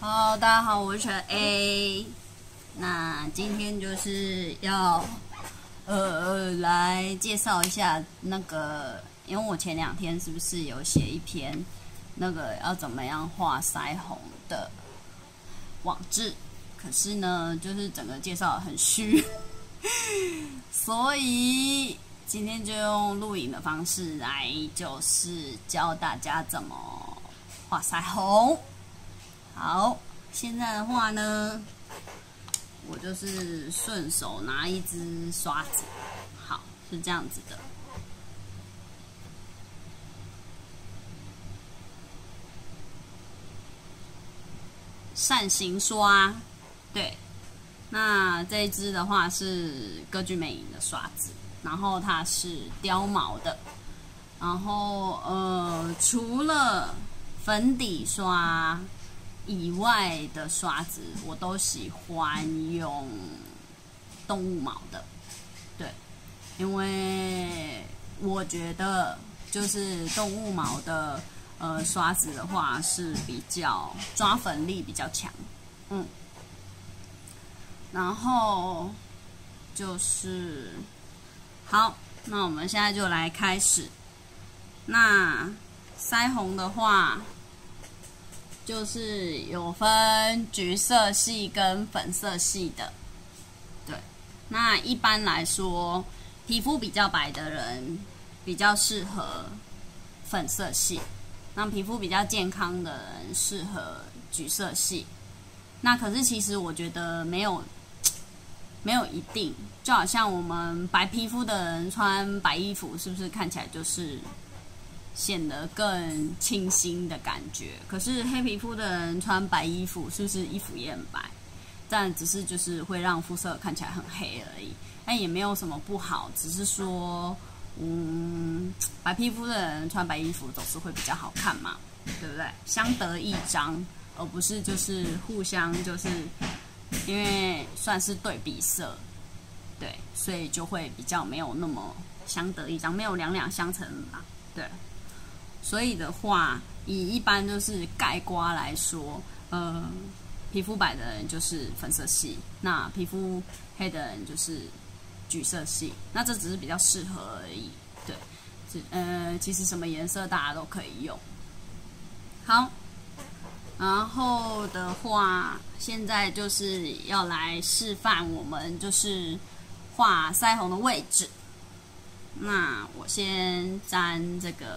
好，大家好，我是陈 A。那今天就是要来介绍一下那个，因为我前2天是不是有写一篇那个要怎么样画腮红的网志，可是呢，就是整个介绍很虚，所以今天就用录影的方式来，就是教大家怎么画腮红。好，现在的话呢，我就是顺手拿一支刷子，好，是这样子的。扇形刷，对，那这一支的话是歌剧魅影的刷子，然后它是雕毛的，然后除了粉底刷以外的刷子，我都喜欢用动物毛的，对，因为我觉得就是动物毛的刷子的话是比较抓粉力比较强，然后就是好，那我们现在就来开始。那腮红的话，就是有分橘色系跟粉色系的，对。那一般来说，皮肤比较白的人比较适合粉色系，那皮肤比较健康的人适合橘色系。那可是其实我觉得没有一定，就好像我们白皮肤的人穿白衣服，是不是看起来就是显得更清新的感觉？可是黑皮肤的人穿白衣服，是不是衣服也很白？但只是就是会让肤色看起来很黑而已，但也没有什么不好，只是说，白皮肤的人穿白衣服总是会比较好看嘛，对不对？相得益彰，而不是就是互相就是因为算是对比色，对，所以就会比较没有那么相得益彰，没有两相成嘛，对。所以的话，以一般就是概括来说，皮肤白的人就是粉色系，那皮肤黑的人就是橘色系。那这只是比较适合而已，对。其实什么颜色大家都可以用。好，然后的话，现在就是要来示范我们就是画腮红的位置。那我先沾这个。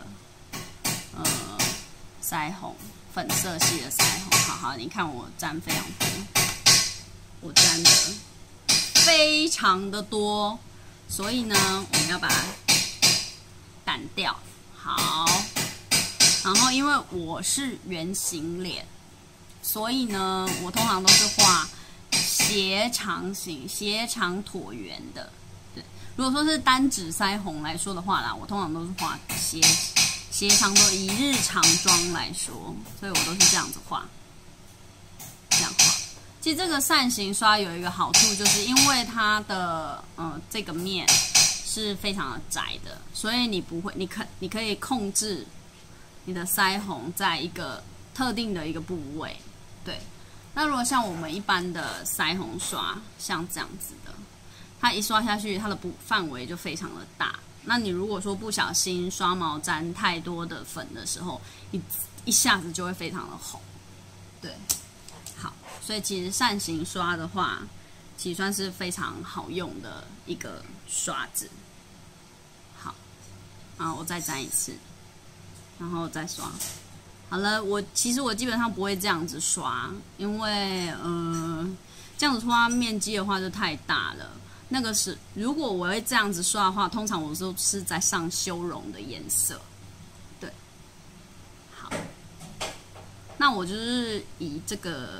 腮红粉色系的腮红，好，你看我沾非常多，我沾的非常的多，所以呢，我们要把它掸掉。好，然后因为我是圆形脸，所以呢，我通常都是画斜长型、斜长椭圆的。对，如果说是单指腮红来说的话啦，我通常都是画斜长的，以日常妆来说，所以我都是这样子画，这样画。其实这个扇形刷有一个好处，就是因为它的这个面是非常的窄的，所以你不会，你可以控制你的腮红在一个特定的一个部位，对。那如果像我们一般的腮红刷，像这样子的，它一刷下去，它的范围就非常的大。那你如果说不小心刷毛沾太多的粉的时候，一下子就会非常的红，对，好，所以其实扇形刷的话，其实算是非常好用的一个刷子。好，然后我再沾一次，然后再刷。好了，其实我基本上不会这样子刷，因为这样子刷面积的话就太大了。那个是，如果我会这样子刷的话，通常我都是在上修容的颜色，对。好，那我就是以这个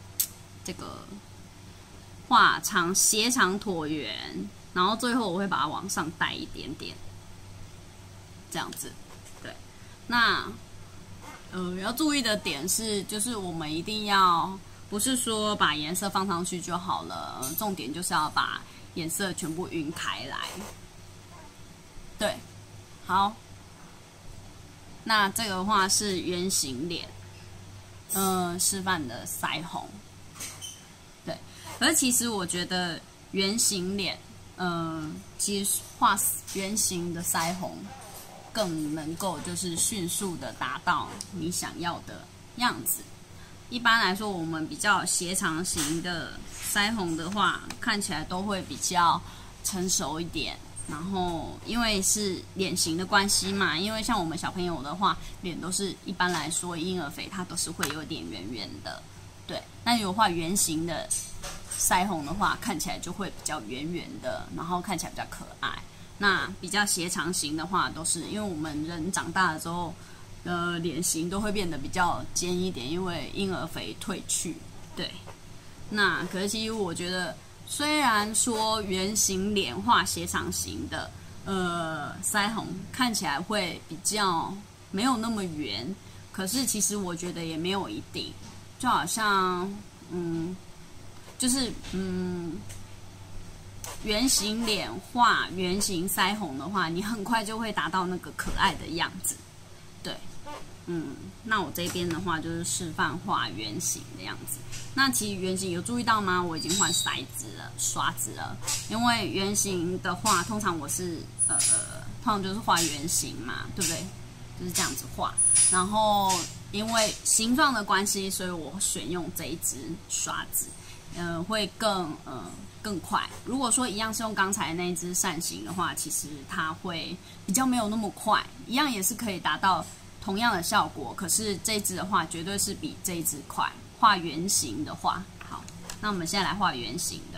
画斜长椭圆，然后最后我会把它往上带一点点，这样子，对。那要注意的点是，就是我们一定要不是说把颜色放上去就好了，重点就是要把颜色全部晕开来，对，好，那这个的话是圆形脸， 示范的腮红。对，而其实我觉得圆形脸，其实画圆形的腮红更能够就是迅速的达到你想要的样子。一般来说，我们比较斜长型的腮红的话，看起来都会比较成熟一点。然后，因为是脸型的关系嘛，因为像我们小朋友的话，脸都是一般来说婴儿肥，它都是会有点圆圆的。对，那如果画圆形的腮红的话，看起来就会比较圆圆的，然后看起来比较可爱。那比较斜长型的话，都是因为我们人长大了之后，脸型都会变得比较尖一点，因为婴儿肥褪去。对，那可是其实我觉得，虽然说圆形脸画斜长型的腮红看起来会比较没有那么圆，可是其实我觉得也没有一定，就好像就是圆形脸画圆形腮红的话，你很快就会达到那个可爱的样子。对，那我这边的话就是示范画圆形的样子。那其实圆形有注意到吗？我已经换骰子了、刷子了。因为圆形的话，通常我是通常就是画圆形嘛，对不对？就是这样子画。然后因为形状的关系，所以我选用这一支刷子，会更快。如果说一样是用刚才那一支扇形的话，其实它会比较没有那么快，一样也是可以达到同样的效果。可是这一支的话，绝对是比这一支快。画圆形的话，好，那我们现在来画圆形的。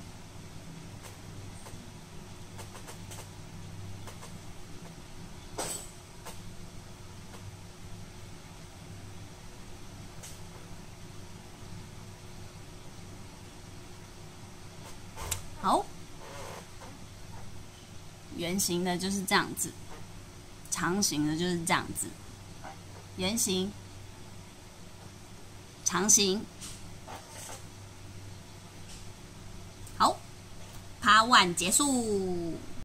好，圆形的就是这样子，长形的就是这样子，圆形、长形。好，Part 1结束。